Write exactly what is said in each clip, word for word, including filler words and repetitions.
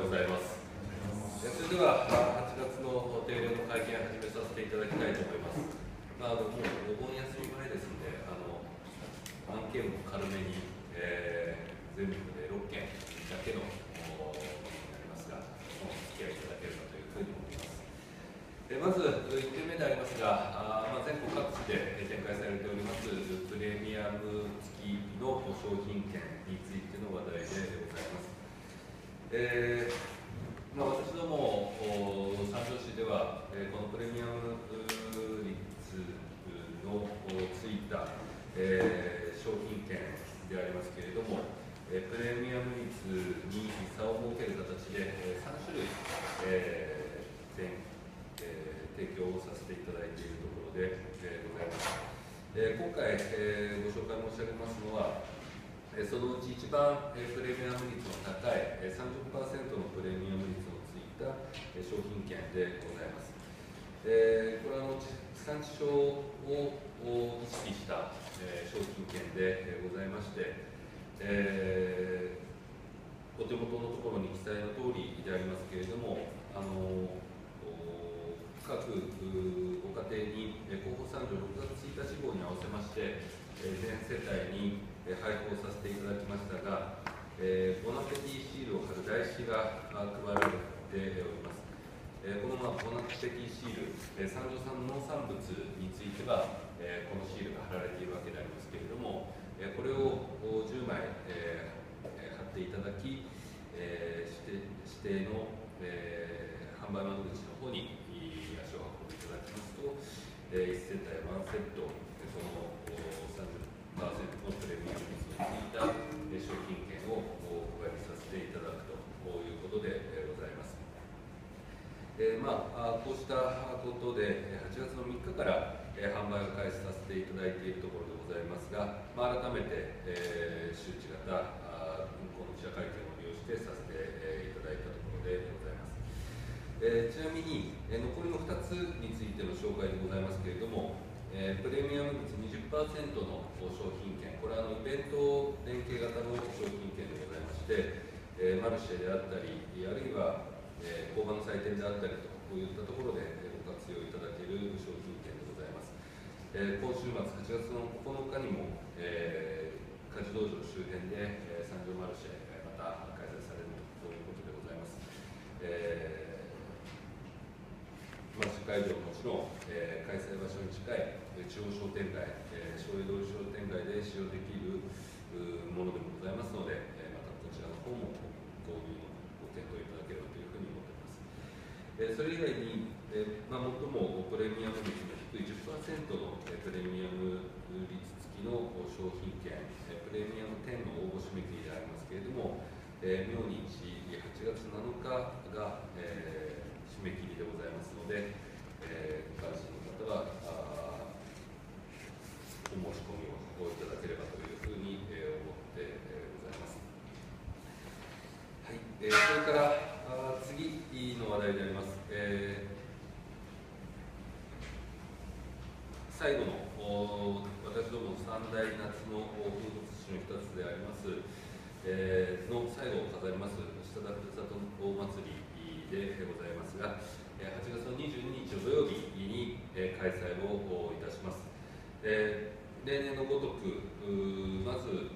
ございます。それでははちがつの定例の会見を始めさせていただきたいと思います。まあ、あのもうお盆休み前ですので、あの案件も軽めに、えー、全部でろっけんだけのものになりますが、お付き合いいただければというふうに思います。えまずいってんめでありますが、あまあ、全国各地で展開されておりますプレミアム付きの商品券についての話題でございます。えーまあ、私ども三条市では、えー、このプレミアム率のついた、えー、商品券でありますけれども、えー、プレミアム率に差を設ける形で、えー、さんしゅるい、えーえー、提供をさせていただいているところで、えー、ございます。えー、今回、えー、ご紹介申し上げますのは、そのうち一番プレミアム率の高い さんじゅっパーセント のプレミアム率のついた商品券でございます。えー、これはあの地産地消を意識した商品券でございまして、えー、お手元のところに記載の通りでありますけれども、あの各ご家庭に広報三条ろくがつついたち号に合わせまして、全世帯に配布をさせていただきましたが、えー、ボナペティシールを貼る台紙が配られております。えー、この、まあ、ボナペティシール、えー、三条産農産物については、えー、このシールが貼られているわけでありますけれども、えー、これをじゅうまい、えー、貼っていただき、えー、指定、指定の、えー、販売窓口の方に足を運んでいただきますと、えー、いち世帯ワンセット、そのさんじゅっパーセントのプレミアム率のついた商品券をお配りさせていただくということでございます。えーまあ、こうしたことではちがつのみっかから販売を開始させていただいているところでございますが、まあ、改めて、えー、周知型この記者会見を利用してさせていただいたところでございます。えー、ちなみに、えー、残りのふたつについての紹介でございますけれども、えー、プレミアム率 にじゅっパーセント の商品券、これはあのイベント連携型の商品券でございまして、えー、マルシェであったり、あるいは、えー、工場の祭典であったりといったところでご活用いただける商品券でございます。えー、今週末はちがつのここのかにも、えー、家事道場周辺で、えー、三条マルシェまた開催されるということでございます。えーマルシェ会場ももちろん、えー、開催場所に近い中央商店街、えー、小江通り商店街で使用できるものでもございますので、えー、またこちらの方も購入のご検討いただければというふうに思っています。えー、それ以外に、えーまあ、最もプレミアム率の低い じゅっパーセント のプレミアム率付きの商品券、プレミアムじゅうの応募締め切りでありますけれども、えー、明日はちがつなのかが、えー締め切りでございますので、えー、ご関心の方はお申し込みをいただければというふうに、えー、思って、えー、ございます。はい、えー、それからあ次の話題であります。えー、最後の私ども三大夏の風物詩の一つであります、えー、の最後を飾ります下田ふるさと大祭りでございますが、はちがつのにじゅうににちの土曜日に開催をいたします。えー、例年のごとく、まず、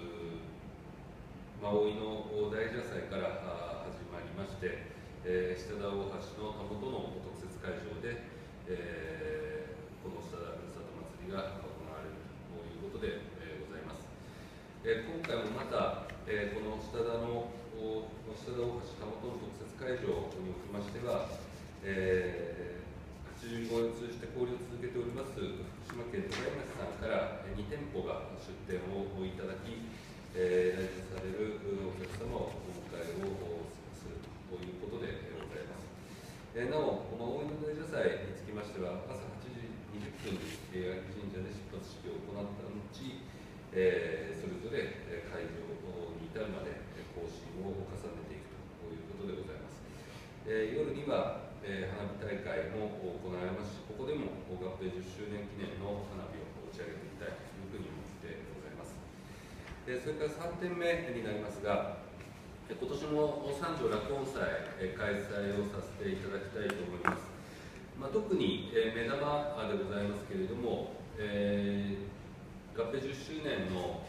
まあ、大井の大蛇祭から始まりまして、えー、下田大橋のたもとの特設会場で、えー、この下田ふるさと祭りが行われるということで、えー、ございます。えー、今回もまた、えー、この下田の下田大橋たもとの特設会場におきましては、えー、はちじゅうごねんを通じて交流を続けております福島県戸田町さんからにてんぽが出店をいただき、えー、来店されるお客様をお迎えをするということでございます。えー、なお、この大井の大蛇祭につきましては、朝はちじにじゅっぷんに八木神社で出発式を行った後、えー、それぞれ会場に至るまで更新を重ねていくということでございます。えー、夜には、えー、花火大会も行われますし、ここでも合併じゅっしゅうねん記念の花火を打ち上げていきたいというふうに思ってございます。えー、それからさんてんめになりますが、 今年も三条落語祭開催をさせていただきたいと思います。まあ、特に目玉でございますけれども、えー、合併じゅっしゅうねんの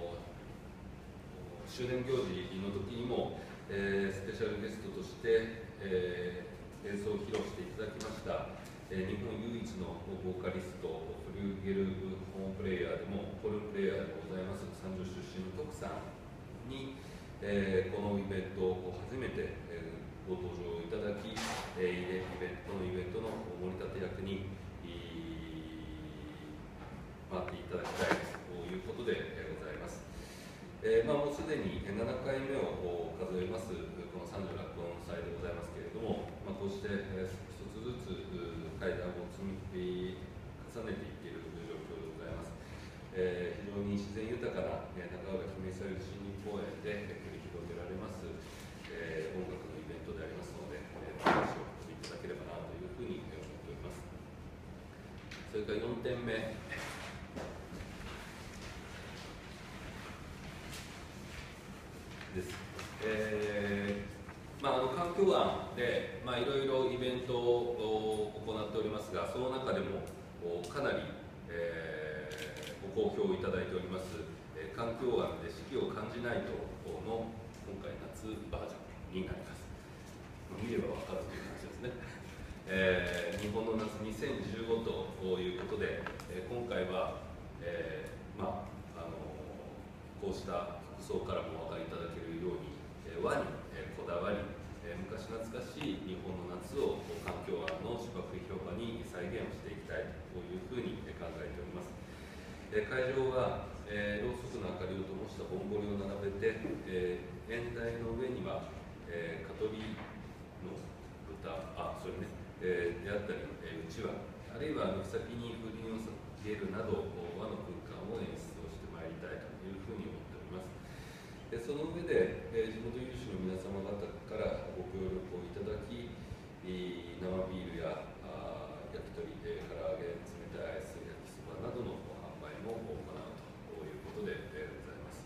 周年行事の時にも、えー、スペシャルゲストとして、えー、演奏を披露していただきました、えー、日本唯一のボーカリストフリューゲルホーンプレイヤーでもホルンプレイヤーでございます三条出身の徳さんに、えー、このイベントを初めて、えー、ご登場いただき、えー、イベントのイベントの盛り立て役に回っていただきたいということで、えー、ございます。えーまあ、もうすでにななかいめを数えますこの三条落語祭でございますけれども、まあ、こうして、えー、一つずつ会談を積み重ねていっている状況でございます。えー、非常に自然豊かな、えー、中浦姫小百合森林公園で繰り広げられます、えー、音楽のイベントでありますので、えー、お話をしていただければなというふうに思っております。それからよんてんめ。です。えーまあ、あの環境案で、まあ、いろいろイベントを行っておりますが、その中でもかなり、えー、ご好評いただいております、えー、環境案で四季を感じないとの今回夏バージョンになります。まあ、見れば分かるという話ですね。えー、日本の夏にせんじゅうごということで、えー、今回は、えーまあ、あのこうした服装からもお分かりいただけるように、えー、和に、えー、こだわり、えー、昔懐かしい日本の夏を環境案の宿泊評価に再現をしていきたいというふうに考えております。えー、会場は、えー、ろうそくの明かりを灯したぼんぼりを並べて、えー、演台の上には、えー、香取の歌、あ、それね、えー、であったり、えー、うちわ、あるいは軒先に風鈴を下げるなど和の空間を演出をしてまいりたいというふうに思っております。でその上で、えー、地元有志の皆様方からご協力をいただき、生ビールやあ焼き鳥、えー、唐揚げ、冷たいアイス、焼きそばなどの販売も行うということで、えー、ございます。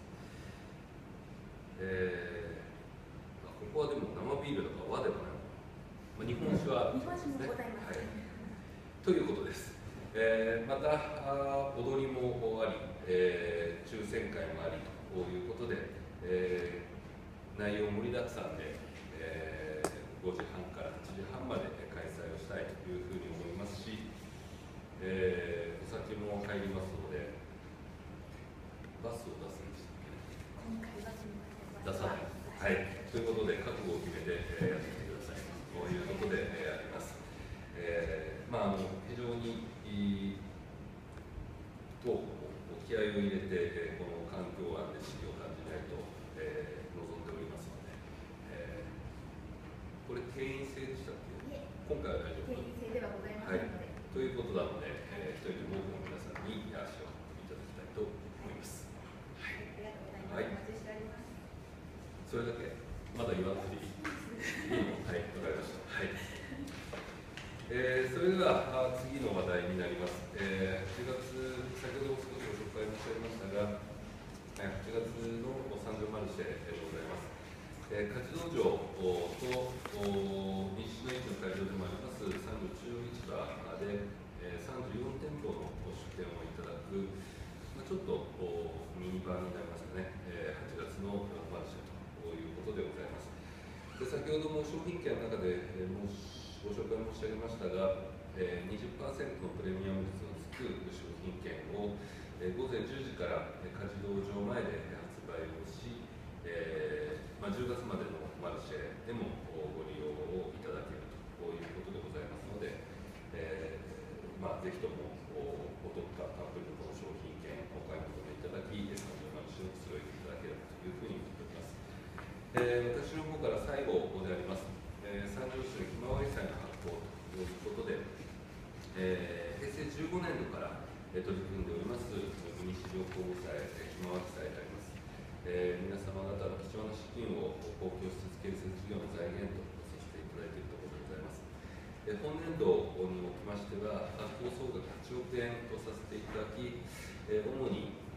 えー、ここはでも生ビールだから和ではない。まあ、日本酒は、 日本酒もございます、はい、 ということです。えー、また踊りもあり、えー、抽選会もありということで、えー、内容盛りだくさんで、えー、ごじはんからはちじはんまで開催をしたいというふうに思いますし、えー、お酒も入りますので、バスを出すんでしたっけね。 今回バスに出さない。はい。ということで、覚悟を決めて、えー、やってみてください。ということで、えー、あります。えー、まあ、あの非常にいいと気合を入れて、えー、この環境案で四季を感じないと、えー、望んでおりますので、えー、これ定員制でしたっけ？今回は大丈夫？ 定員制ではございませんので、 はい、ということなので、えー、一人でも多くの皆さんに足を運んでいただきたいと思います。 はい、ありがとうございます。お待ちしております。 それだけまだ言わなくていい。いいの？はい、わかりました。はい。えー、それでは次の話題になります。えー、はちがつ、先ほど少しご紹介申し上げましたが、はちがつの三条マルシェでございます。えー、勝道場と西の市の会場でもあります三条中央市場で、えー、さんじゅうよんてんぽの出店をいただく、まあ、ちょっとミニ版になりますかね、えー、はちがつのマルシェということでございます。で先ほども商品券の中で、えー、もしご紹介申し上げましたが、えー、にじゅっパーセント のプレミアム率のつく商品券を、えー、午前じゅうじから勝道場前で発売をし、えーまあ、じゅうがつまでのマルシェでもご利用をいただけるということでございますので、えーまあ、ぜひともお得感たっぷりのこの商品券お買い求めいただき、三条マルシェをくつろいでいただければというふうに思っております。えー、私の方から最後であります、えー、三条市のひまわり祭の発行ということで、えー、へいせいじゅうごねんどから、えー、取り組んでおりますミニ市場公募祭、ひまわり祭であります。えー、皆様方の貴重な資金を公共施設建設事業の財源とさせていただいているところでございます。えー、本年度におきましては、発行総額はちおくえんとさせていただき、えー、主に、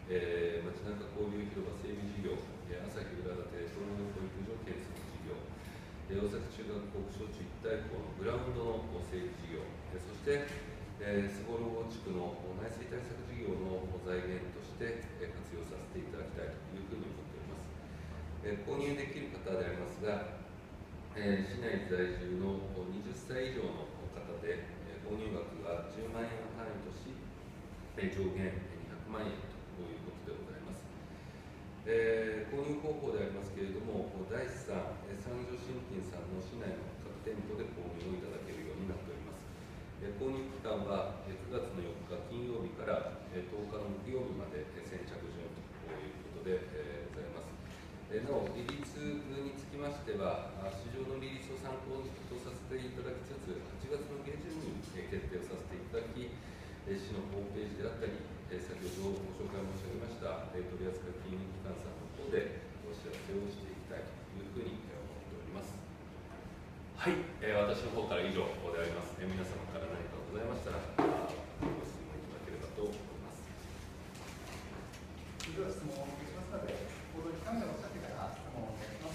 えー、街中交流広場整備事業、えー、朝日浦館総合保育所建設事業、えー、大崎中学校小中一体校のグラウンドの整備事業、えー、そして、えー、スゴロゴ地区の内水対策事業の財源として、えー、活用させていただきたいというふうに思っております。えー、購入できる方でありますが、えー、市内在住のはたち以上の方で、えー、購入額がじゅうまんえんを単位とし、えー、上限にひゃくまんえんということでございます。えー、購入方法でありますけれども、第三、三条新金さんの市内の各店舗で購入をいただけるようになっております。えー、購入期間はくがつのよっか金曜日からとおかの木曜日まで先着順ということで、えー、ございます。えー、なお、利率につきましては、市場の利率を参考とさせていただきつつ、はちがつの下旬に決定をさせていただき、市のホームページであったり、先ほどご紹介申し上げました取扱金融機関さんの方でお知らせをしていきたいというふうに思っております。はい、えー、私の方から以上であります。えー、皆様から何かございましたらご質問いただければと思います。 それでは質問をお願いしますので、報道機関でおっしゃってから質問をお願いします。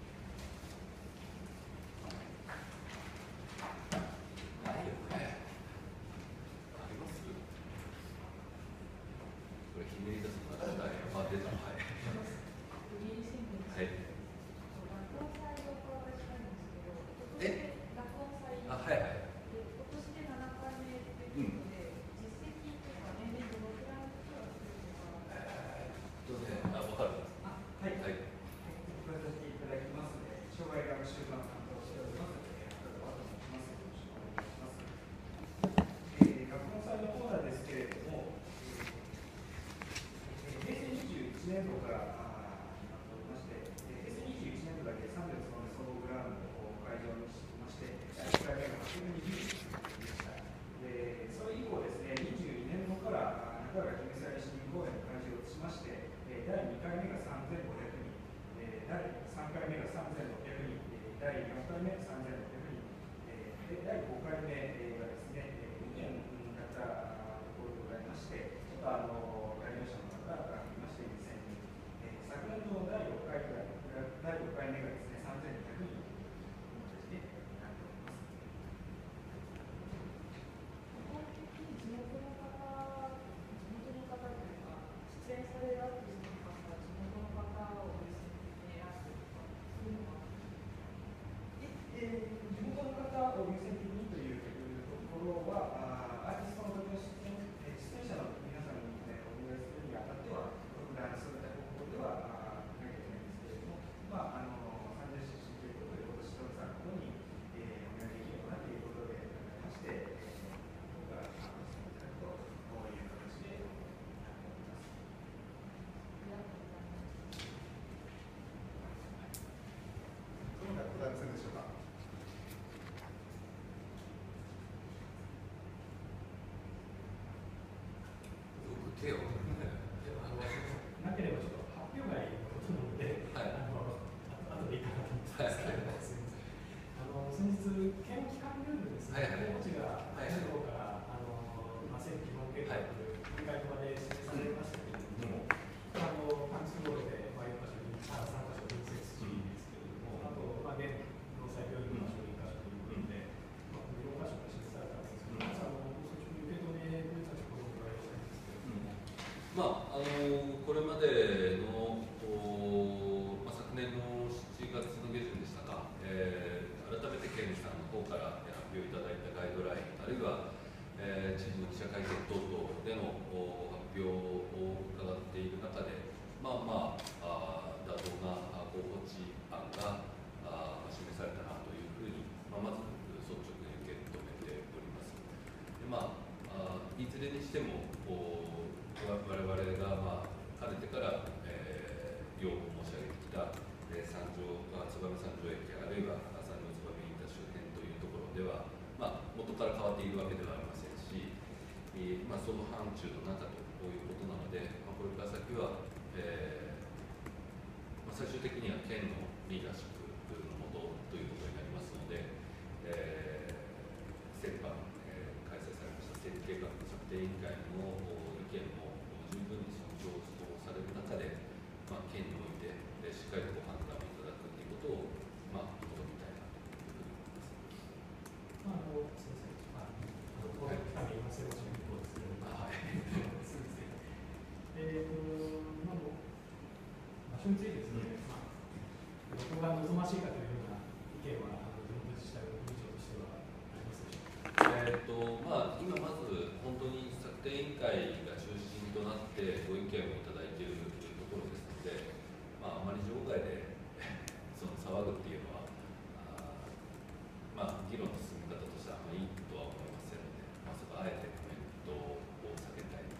ないよね。あります？これひねり出すのが大変。あ、出た。はい。はい。え？あ、はいはい。手をなければちょっと発表外のことなので、はい、あの後でいいかなと思ってますけど、はい、すみません。あの先日検機関ルールですね、候補地がじゅうごからあのまあ政府基本計画にかいまで示されましたけれども、あのパンチゴールでまあよんか所にさんか所隣接地ですけれども、あとまあ現労災病院の場所にか所ということで、まあこのよんか所が示されたんですけど、皆さんの率直に受け止めるたちことを伺いたいんですけれども。 まあ、あのこれまでの、まあ、昨年のしちがつの下旬でしたか、えー、改めて県さんの方から発表いただいたガイドライン、あるいは、えー、知事の記者会見等々での発表を伺っている中で、まあまあ、あ妥当な候補地案があ示されたなというふうに、まあ、まず率直に受け止めております。でまあ、あいずれにしても我々が、まあ、かねてから、えー、要望申し上げてきた、えー、三条燕三条駅あるいは三条燕インター周辺というところでは、まあ、元から変わっているわけではありませんし、えーまあ、その範疇の中ということなので、まあ、これから先は、えーまあ、最終的には県のリーダーシップのもとということになりますので、えー、先般、えー、開催されました整備計画策定委員会の意見も十分に尊重しっかりとご判断いただくということを、まあ、求めたいなというふうに思います。 まあ、あのすみません、まあ、あのこの期間で言わせるということですけど、 はい、 すみません。えっと、まあ、場所についてですね、まあ、どこが望ましいかというような意見は、あの地元自治体の理事長としてはありますでしょうか。 えーとまあ、今まず本当に策定委員会が中心となってご意見をいただいているというところですので、まあ、あまり場外でその騒ぐっていうのはあ、まあ、議論の進み方としてはあまりいいとは思いませんので、まあ、そこはあえてコメントを避けたいと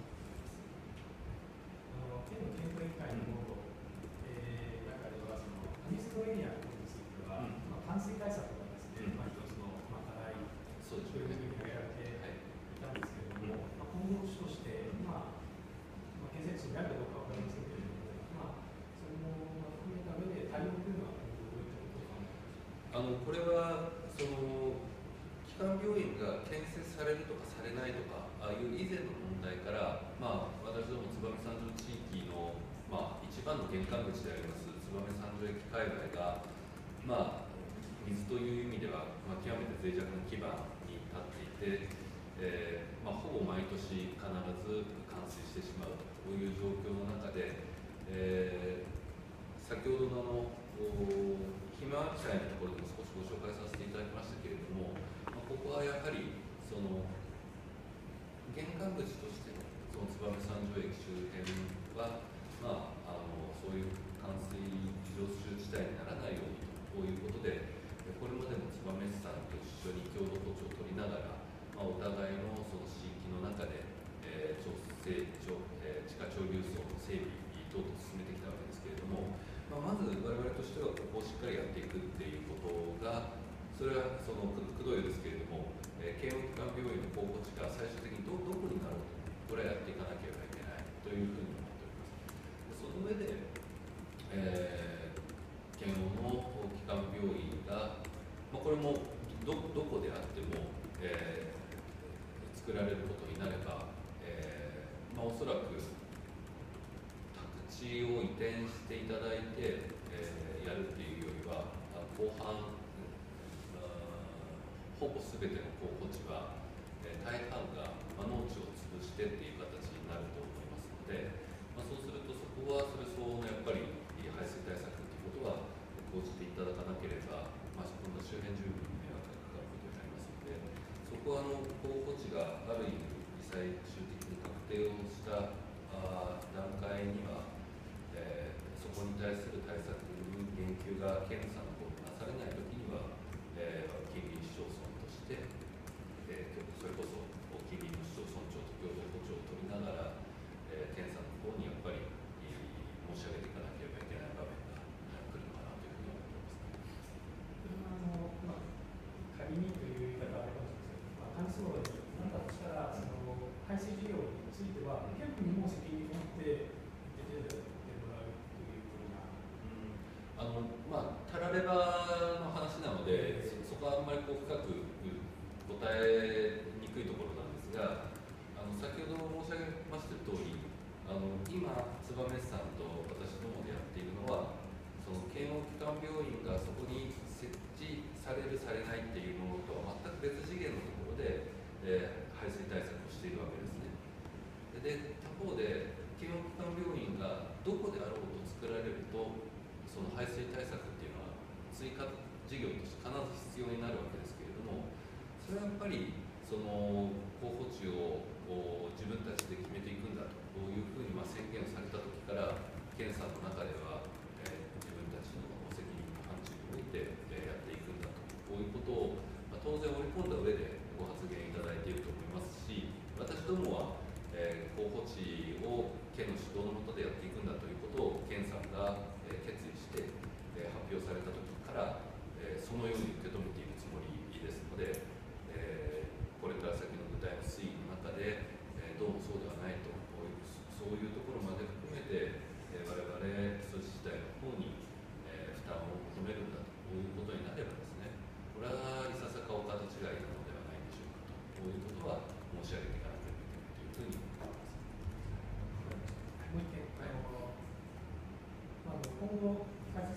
思います。 あの県の検討委員会の方、えー、中ではそのアミストエリアについては、うん、まあ、冠水対策がですね、うん、まあ、一つの、まあ、課題そうですというふうに挙げられていたんですけれども、はい、まあ、今後として、まあまあ、建設地になるかどうかは分かりませんけれども、まあ、それも含めた上で対応というのはどういったことを考えていますか。 あのこれはその基幹病院が建設されるとかされないとかああいう以前の問題から、まあ、私ども燕三条地域の、まあ、一番の玄関口であります燕三条駅界隈が、まあ、水という意味では、まあ、極めて脆弱な基盤に立っていて、えーまあ、ほぼ毎年必ず冠水してしまうという状況の中で、えー、先ほどのひまわり祭のところでも少しご紹介させていただきましたけれども、まあ、ここはやはりその玄関口としてのその燕三条駅周辺は、まあ、あのそういう冠水常習地帯にならないようにということで、これまでも燕市さんと一緒に共同土地を取りながら、まあ、お互いのその地域の中で、えー、調整調えー、地下潮流層の整備等々進めてきたわけですけれども、まあ、まず我々としてはここをしっかりやっていくっていうことが、それはそのくどいですけれども、えー、慶応基幹病院の候補地が最終的に ど, どこになろうと、これはやっていかなければいけないというふうに思っております。その上で、えー、慶応の基幹病院が、まあ、これも ど, どこであっても、えー、作られることになれば、えーまあ、おそらく宅地を移転していただいて、えー、やるっていうよりは、後半、ほぼ全ての候補地は、えー、大半が、まあ、農地を潰してっていう形になると思いますので、まあ、そうするとそこはそれ相応のやっぱり排水対策っていうことは講じていただかなければ、まあ、そこの周辺住民に迷惑がかかることになりますので、そこはあの候補地がある意味最終的に確定をしたあ段階には、えー、そこに対する対策に言及が県さんの方でなされないときには、えー、近隣市町村として、えー、それこそ近隣の市町村長と共同歩調を取りながら、えー、県さんの方にやっぱり、えー、申し上げていかなければいけない場面が来るのかなというふうに思っています。 あの、まあ、仮にという言い方はあれかもしれませんが、上層になったとしたら、その排水事業については、県にも責任を持って出てもらうというような。 あのまあ、たらればの話なので、そこはあんまりこう深く答えにくいところなんですが、あの先ほど申し上げました通り、あの今、燕市さんと私どもでやっているのは、その慶応基幹病院がそこに設置される、されないっていうものとは全く別次元のところで、えー、排水対策をしているわけですね。で、他方で、慶応基幹病院がどこであろうと作られると、その排水対策っていうのは追加事業として必ず必要になるわけですけれども、それはやっぱりその候補地を自分たちで決めていくんだというふうにまあ宣言をされた時から県さんの中では、えー、自分たちの責任の範疇において、えー、やっていくんだとこういうことを、まあ、当然織り込んだ上でご発言いただいていると思いますし、私どもは、えー、候補地を県の指導の下でやっていくんだということを県さんが決意して、えー、発表された時から、えー、そのように受け止めているつもりですので、えー、これから先の具体の推移の中で、えー、どうもそうではないとこういうそういうところまで含めて、えー、我々組織自体の方に、えー、負担を求めるんだということになればですね、これはいささかお門違いなのではないでしょうかとこういうことは申し上げていかなければいけないというふうに思います。 もう一点、あの、まあ、今後、開催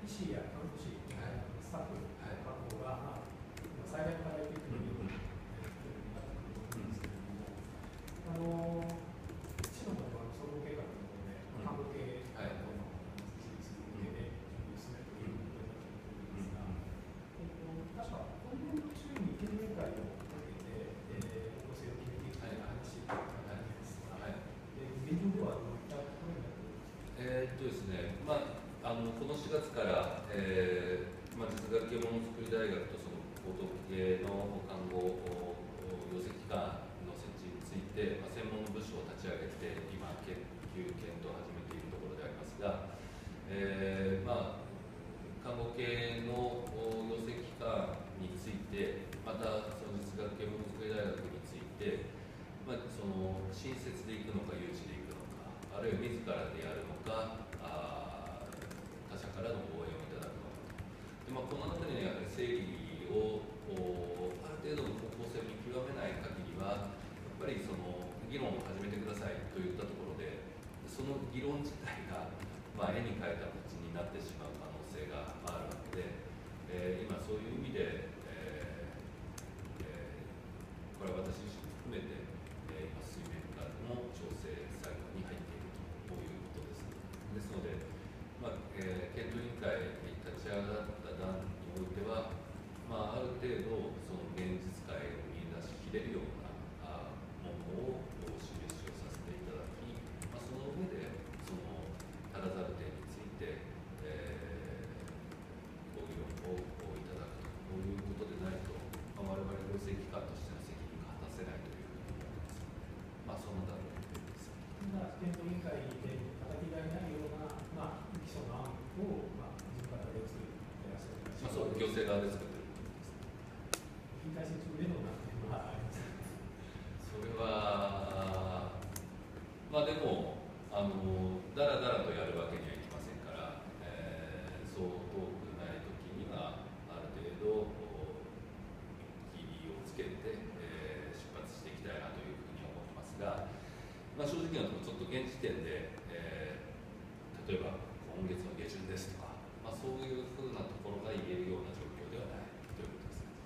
シー や看護師、 はいスタッフの確保が、まあ、最大の課題というふうになってくると思うんですけれども、あの市の方では総合計画の方で、看護系の設立に向けて準備を進めていることになっているんですが、えっと、確か今年度中に県連会を設けて、えー、構成を決めていくという話があるんですが、 はい、 えー、現状ではどういったところになっているんですか。 えーっとですね、まあ、あのこのしがつから、えーまあ、実学系ものづくり大学とその高等系の看護養成機関の設置について、まあ、専門の部署を立ち上げて今研究検討を始めているところでありますが、えーまあ、看護系の養成機関について、またその実学系ものづくり大学について、まあ、その新設でいくのか誘致でいくのか、あるいは自らでやるのか、あ他者からの応援をいただくのかと。で、まあ、この中にはやはり整理をある程度の方向性を見極めない限りは、やっぱりその議論を始めてくださいといったところで、その議論自体が、まあ、絵に描いた形になってしまう可能性があるわけで、えー、今そういう意味で、えーえー、これは私自身含めて、えー、今水面下の調整作業に入っているということです。ですので、まあえー、検討委員会に立ち上がった段においては、まあ、ある程度その現実界を見出しきれるようなあものをお示しをさせていただき、まあ、その上でその足らざる点について、えー、ご議論をいただくということでないと、まあ、我々行政機関としての責任が果たせないというふうに思います。まあ、その段階です。 今、検討委員会で叩き台になるような、まあ、基礎の案を、まあ、自分からで作ってらっしゃる。 まあ、そう、行政側で作っている。 引退中での難点はありますか。 それは、まあでも、あのだらだらとやるわけにはいきませんから、えー、そう遠くない時には、ある程度、切りをつけて、えー、出発していきたいなというふうに思ってますが、まあ、正直なところ、ちょっと現時点で、えー、例えば今月の下旬ですとか、まあ、そういうふうなところが言えるような状況ではないということですね。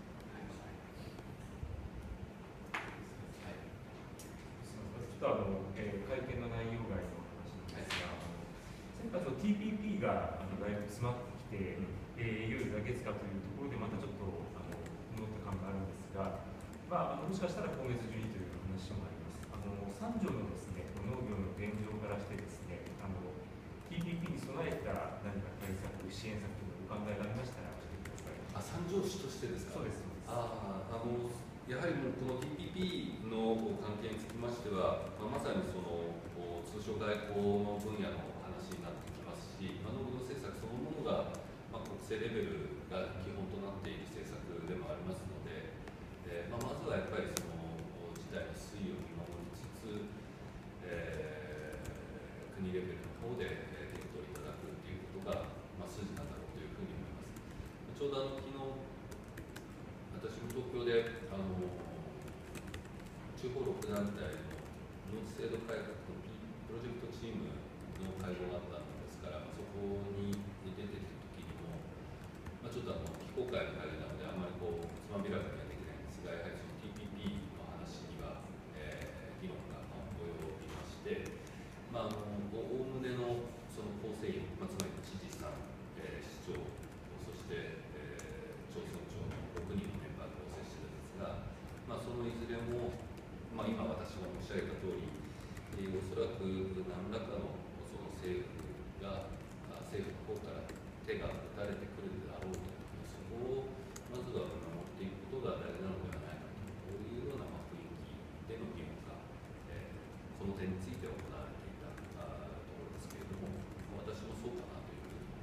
ちょっとあの、えー、会見の内容外の話なんですが、はい、先発の ティーピーピー があのだいぶ詰まってきて、うんえー、いよいよ来月かというところでまたちょっとあの戻った感があるんですが、まあ、あのもしかしたら今月中にという話もあります。あの三条のですね農業の現状からしてですね、あの ティーピーピー に備えた何か対策、支援策というお考えがありましたら教えてください。 あ、三条市としてですか。 そうです。 ああ、あのやはりもうこの ティーピーピー の関係につきましては、まあ、まさにその通商外交の分野の話になってきますし、まあ、農業政策そのものが、まあ、国政レベルが基本となっている政策でもありますので、えーまあ、まずはやっぱりその事態の推移を見守りつつ、えー、国レベルの方で検討いただくということが、まあ、筋なんだろうというふうに思います。ちょうどあの昨日私も東京であの地方ろく団体の農地制度改革のプロジェクトチームの会合があったんですから、そこに出てきた時にも、まあ、ちょっとあの非公開の会議なのであまりこうつまびらかにはできないんですが、やはりその ティーピーピー の話には、えー、議論が及びまして、まあ、あのおおむねのその構成員、まあ、つまり知事さん、えー、市長、そして、えー、町村長のろくにんのメンバーで構成しているんですが、まあ、そのいずれも、まあ、今私が申し上げた通り、えー、おそらく何らかのその政府が政府の方から手が打たれてくるだろうと、そこをまずは守っていくことが大事なのではないかと、こういうような雰囲気での議論が、えー、この点について行われていたあところですけれども、私もそうかなというふうに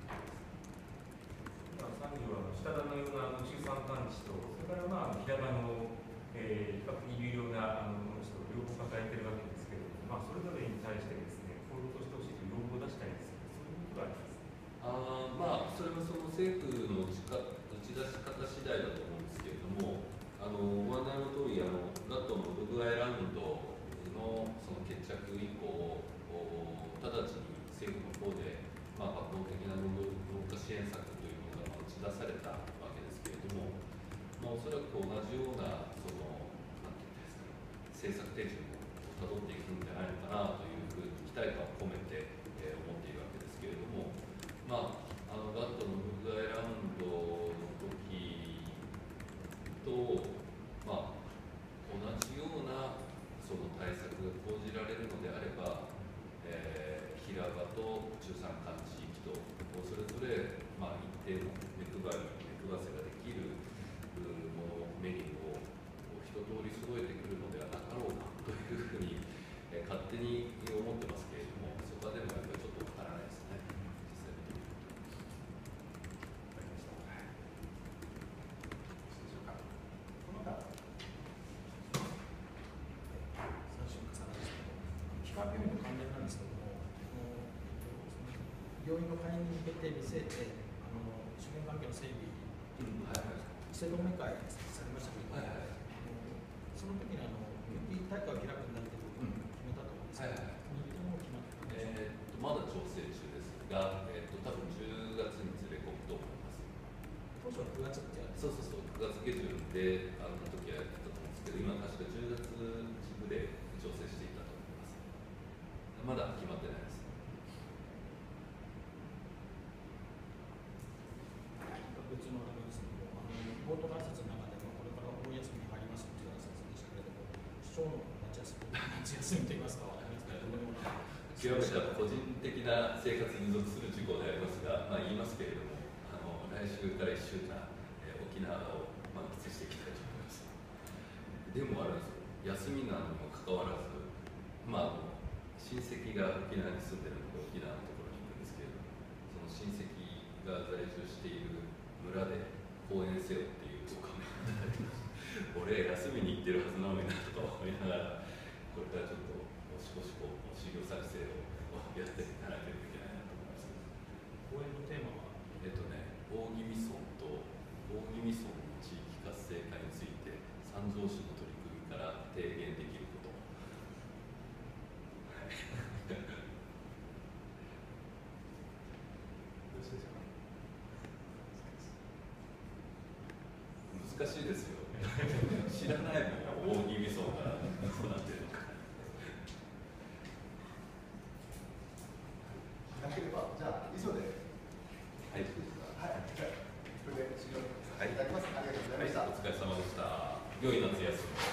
思っています。 産業は下田のような中山間地と、それからまあ平場の、えー、比較的有料なあの農地と両方抱えているわけですけれども、まあ、それぞれに対してですね、行動としてほしいという要望を出したりですね、そういうことがあります。 あまあ、それはその政府の打ちか打ち出し方次第だと思うんですけれども、あのご案内の通り、あのガットのウルグアイラウンドのその決着以降、直ちに政府の方で、まあ、抜本的な農業農家支援し出されたわけですけれども、まあ、おそらく同じようなそのなんていうんですか、政策手順をたどっていくんじゃないのかなというふうに期待感を込めて、えー、思っているわけですけれども、まあ、あのガットのウルグアイラウンドの時と、まあ、同じようなその対策が講じられるのであれば、えー、平場と中山間地域とそれぞれ、まあ、一定の目配り、目配せができるものメニューを一通り揃えてくるのではなかろうかというふうに、えー、勝手に思ってますけれども、そこはでもやっぱりちょっとわからないですね、実際に。 わかりました。はい。どうでしょうか。この他最初に重なるんですけど、基幹病院の関連なんですけども、病院の会員に向けて見据えて、あの周辺環境の整備、 うんはいはい伊勢同盟会されましたけども、 はいはい、 あのその時にあの大会を開くんだっていうことを決めたと思うんですけど、日本も決まってたんですか。 えー、とまだ調整中ですが、えー、と多分じゅうがつに連れ込むと思います。 当初はくがつってやつ。 そうそうそう、くがつ下旬であの時はやってたと思うんですけど、今確かじゅうがつ一部で調整していたと思います。まだ決まってないです。 別のあれですけども、あの冒頭の挨拶の中でもこれからお盆休みに入りますという挨拶でしたけれども、市長の夏休み、夏休みといいますか、わかりますか、どのような極めて個人的な生活に属する事項でありますが、まあ、言いますけれども、あの来週からいっしゅうかん、えー、沖縄を満喫していきたいと思います。でもあれですよ、休みなのにもかかわらず、まあ、あの親戚が沖縄に住んでるので沖縄のところに行くんですけれども、その親戚が在住している村で講演せよっていうお金をいただきます。俺休みに行ってるはずなのになとか思いながら、これからちょっとおしこしこ修行作成をやっていかなければいけないなと思います。 講演のテーマは、 えっとね、大宜味村と大宜味村の地域活性化について三条市の取り組みから提言できること。はい、 よろしいでしょうか。 難しいですよ。知らないもん、大宜味村がそうなってるのか。 なければ、じゃあ以上で。 はい。 はい。これで終了させていただきます。ありがとうございました。 はい、お疲れ様でした。良い夏休み。